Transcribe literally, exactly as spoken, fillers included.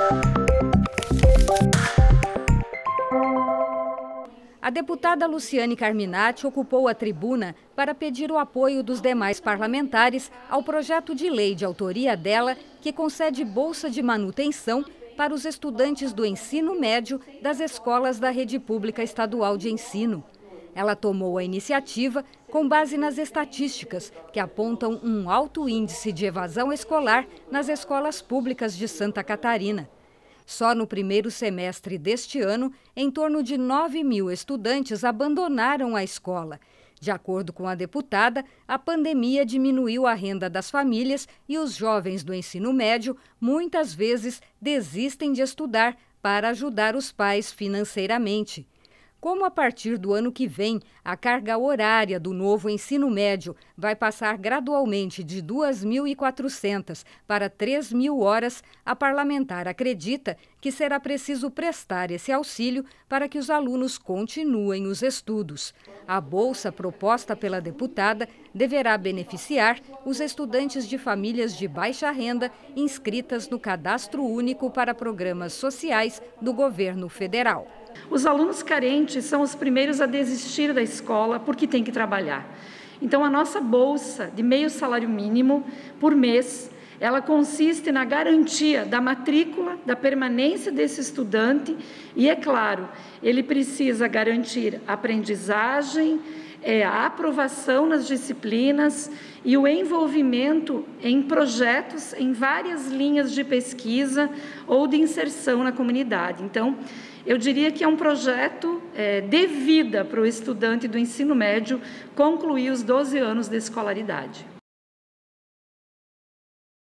A deputada Luciane Carminati ocupou a tribuna para pedir o apoio dos demais parlamentares ao projeto de lei de autoria dela que concede bolsa de manutenção para os estudantes do ensino médio das escolas da rede pública estadual de ensino. Ela tomou a iniciativa com base nas estatísticas que apontam um alto índice de evasão escolar nas escolas públicas de Santa Catarina. Só no primeiro semestre deste ano, em torno de nove mil estudantes abandonaram a escola. De acordo com a deputada, a pandemia diminuiu a renda das famílias e os jovens do ensino médio muitas vezes desistem de estudar para ajudar os pais financeiramente. Como a partir do ano que vem a carga horária do novo ensino médio vai passar gradualmente de duas mil e quatrocentas para três mil horas, a parlamentar acredita que será preciso prestar esse auxílio para que os alunos continuem os estudos. A bolsa proposta pela deputada deverá beneficiar os estudantes de famílias de baixa renda inscritas no Cadastro Único para Programas Sociais do governo federal. Os alunos carentes são os primeiros a desistir da escola porque têm que trabalhar. Então, a nossa bolsa de meio salário mínimo por mês, ela consiste na garantia da matrícula, da permanência desse estudante e, é claro, ele precisa garantir aprendizagem, é, a aprovação nas disciplinas e o envolvimento em projetos em várias linhas de pesquisa ou de inserção na comunidade. Então, eu diria que é um projeto é, de vida para o estudante do ensino médio concluir os doze anos de escolaridade.